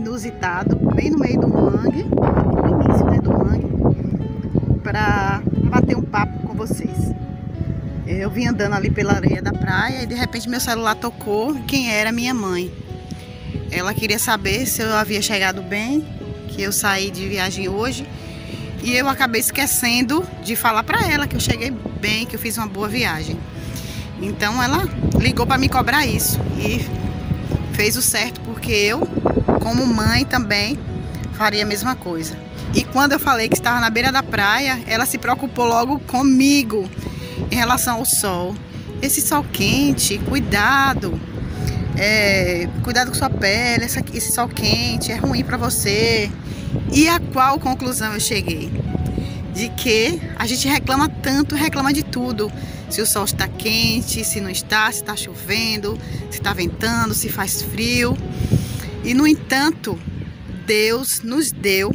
inusitado, bem no meio do mangue, no início, né, do mangue, para bater um papo com vocês. Eu vim andando ali pela areia da praia e de repente meu celular tocou. Quem era? Minha mãe. Ela queria saber se eu havia chegado bem, que eu saí de viagem hoje. E eu acabei esquecendo de falar para ela que eu cheguei bem, que eu fiz uma boa viagem. Então ela ligou para me cobrar isso e fez o certo, porque eu, como mãe, também faria a mesma coisa. E quando eu falei que estava na beira da praia, ela se preocupou logo comigo em relação ao sol. Esse sol quente, cuidado. Cuidado com sua pele, esse sol quente é ruim para você. E a qual conclusão eu cheguei? De que a gente reclama tanto, reclama de tudo. Se o sol está quente, se não está, se está chovendo, se está ventando, se faz frio. E no entanto, Deus nos deu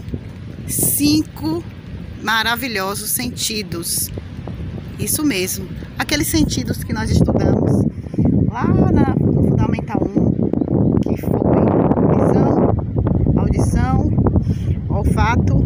5 maravilhosos sentidos. Isso mesmo, aqueles sentidos que nós estudamos lá no Fundamental 1, que foi visão, audição, olfato,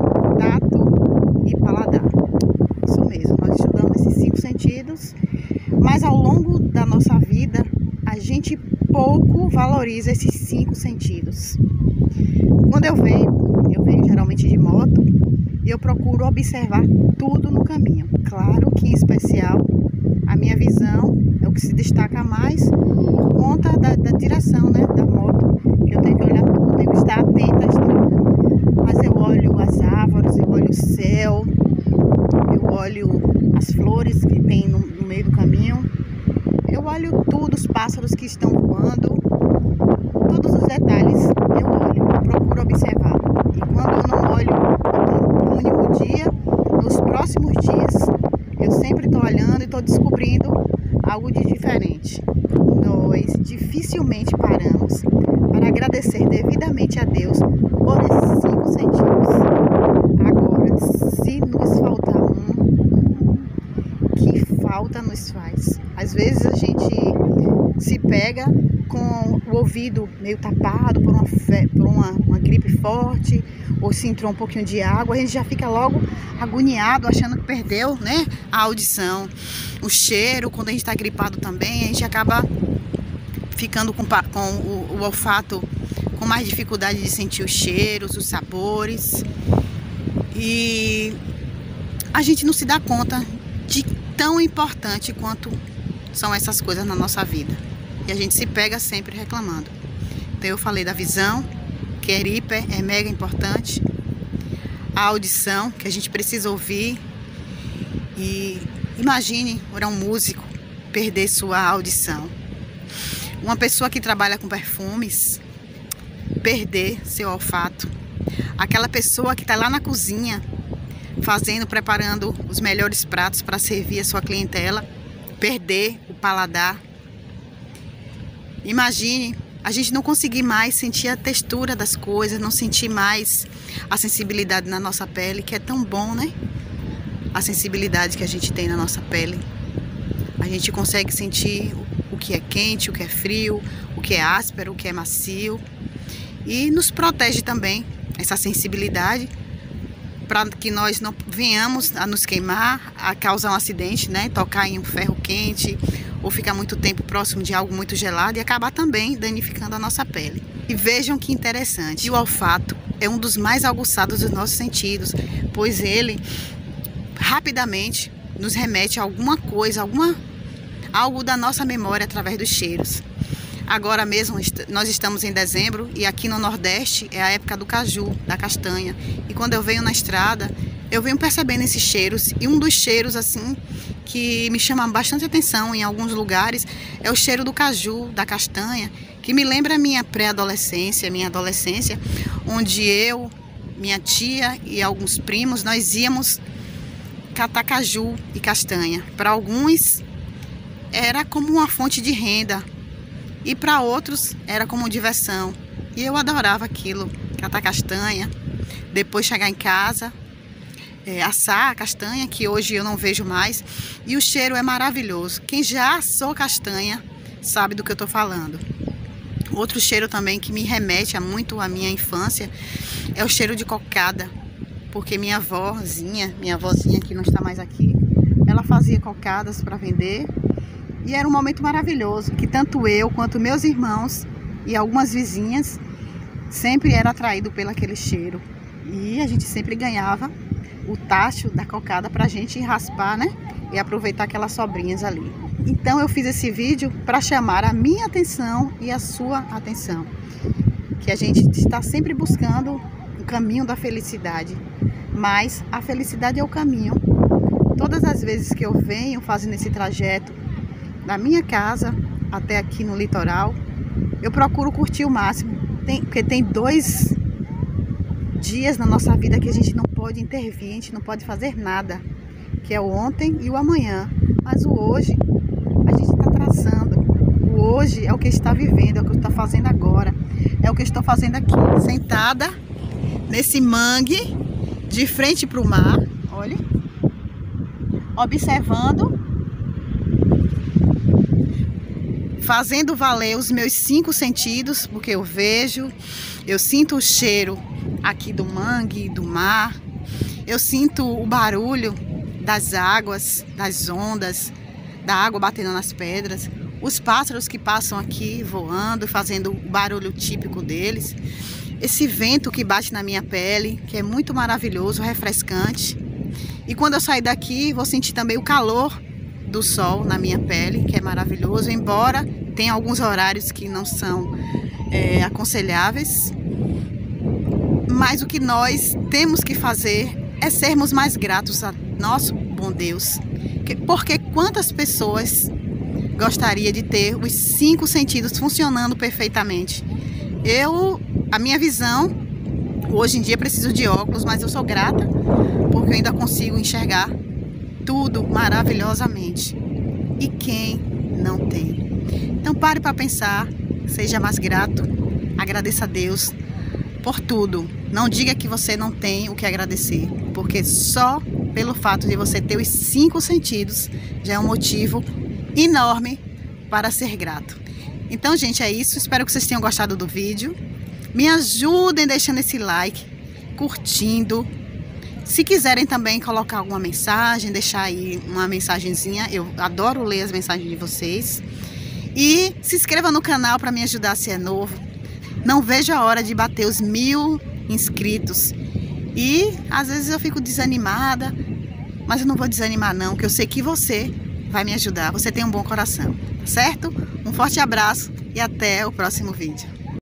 tato e paladar. Isso mesmo, nós estudamos esses 5 sentidos, mas ao longo da nossa vida, a gente pouco valoriza esses 5 sentidos. Quando eu venho geralmente de moto, e eu procuro observar tudo no caminho. Claro que, em especial, a minha visão é o que se destaca mais por conta da direção, né, da moto, que eu tenho que olhar tudo, tenho que estar atenta à estrada. Mas eu olho as árvores, eu olho o céu, eu olho as flores que tem no meio do caminho, eu olho tudo, os pássaros que estão voando, todos os detalhes eu olho, eu procuro observar. E quando eu não olho um único dia, nos próximos dias, eu sempre estou olhando e estou descobrindo algo de diferente. Nós dificilmente paramos para agradecer devidamente a Deus por esses 5 sentidos. Agora, se nos faltar que falta nos faz? Às vezes a gente se pega com o ouvido meio tapado por uma gripe forte, ou se entrou um pouquinho de água, a gente já fica logo agoniado, achando que perdeu, né, a audição. O cheiro, quando a gente está gripado também, a gente acaba ficando com o olfato com mais dificuldade de sentir os cheiros, os sabores. E a gente não se dá conta de tão importante quanto são essas coisas na nossa vida. E a gente se pega sempre reclamando. Então eu falei da visão, que é hiper, é mega importante. A audição, que a gente precisa ouvir. E imagine para um músico perder sua audição. Uma pessoa que trabalha com perfumes perder seu olfato. Aquela pessoa que está lá na cozinha preparando os melhores pratos para servir a sua clientela, perder o paladar. Imagine a gente não conseguir mais sentir a textura das coisas, não sentir mais a sensibilidade na nossa pele, que é tão bom, né? A sensibilidade que a gente tem na nossa pele. A gente consegue sentir o que é quente, o que é frio, o que é áspero, o que é macio. E nos protege também essa sensibilidade, para que nós não venhamos a nos queimar, a causar um acidente, né? Tocar em um ferro quente ou ficar muito tempo próximo de algo muito gelado e acabar também danificando a nossa pele. E vejam que interessante, o olfato é um dos mais aguçados dos nossos sentidos, pois ele rapidamente nos remete a alguma coisa, algo da nossa memória através dos cheiros. Agora mesmo nós estamos em dezembro e aqui no Nordeste é a época do caju, da castanha. E quando eu venho na estrada, eu venho percebendo esses cheiros. E um dos cheiros assim que me chama bastante atenção em alguns lugares é o cheiro do caju, da castanha, que me lembra a minha pré-adolescência, minha adolescência, onde eu, minha tia e alguns primos, nós íamos catar caju e castanha. Para alguns era como uma fonte de renda. E para outros era como diversão. E eu adorava aquilo, catar castanha, depois chegar em casa, assar a castanha, que hoje eu não vejo mais. E o cheiro é maravilhoso. Quem já assou castanha sabe do que eu estou falando. Outro cheiro também que me remete muito à minha infância é o cheiro de cocada, porque minha avózinha que não está mais aqui, ela fazia cocadas para vender e era um momento maravilhoso, que tanto eu quanto meus irmãos e algumas vizinhas sempre era atraído pelo aquele cheiro e a gente sempre ganhava o tacho da cocada para a gente raspar, né? E aproveitar aquelas sobrinhas ali. Então eu fiz esse vídeo para chamar a minha atenção e a sua atenção, que a gente está sempre buscando o caminho da felicidade, mas a felicidade é o caminho. Todas as vezes que eu venho fazendo esse trajeto da minha casa até aqui no litoral, eu procuro curtir o máximo, porque tem 2 dias na nossa vida que a gente não pode intervir, a gente não pode fazer nada, que é o ontem e o amanhã, mas o hoje a gente está traçando. O hoje é o que está vivendo, é o que eu estou fazendo agora, é o que eu estou fazendo aqui, sentada nesse mangue de frente para o mar, olha, observando, fazendo valer os meus 5 sentidos, porque eu vejo, eu sinto o cheiro aqui do mangue, do mar, eu sinto o barulho das águas, das ondas, da água batendo nas pedras, os pássaros que passam aqui voando, fazendo o barulho típico deles, esse vento que bate na minha pele, que é muito maravilhoso, refrescante. E quando eu sair daqui, vou sentir também o calor do sol na minha pele, que é maravilhoso, embora tenha alguns horários que não são aconselháveis. Mas o que nós temos que fazer é sermos mais gratos a nosso bom Deus. Porque quantas pessoas gostaria de ter os 5 sentidos funcionando perfeitamente? A minha visão, hoje em dia preciso de óculos, mas eu sou grata porque eu ainda consigo enxergar tudo maravilhosamente. E quem não tem? Então pare para pensar, seja mais grato, agradeça a Deus por tudo. Não diga que você não tem o que agradecer, porque só pelo fato de você ter os 5 sentidos já é um motivo enorme para ser grato. Então, gente, é isso. Espero que vocês tenham gostado do vídeo. Me ajudem deixando esse like, curtindo. Se quiserem também colocar alguma mensagem, deixar aí uma mensagenzinha. Eu adoro ler as mensagens de vocês. E se inscreva no canal para me ajudar se é novo. Não vejo a hora de bater os 1000 inscritos. E às vezes eu fico desanimada, mas eu não vou desanimar não, porque eu sei que você vai me ajudar. Você tem um bom coração, certo? Um forte abraço e até o próximo vídeo.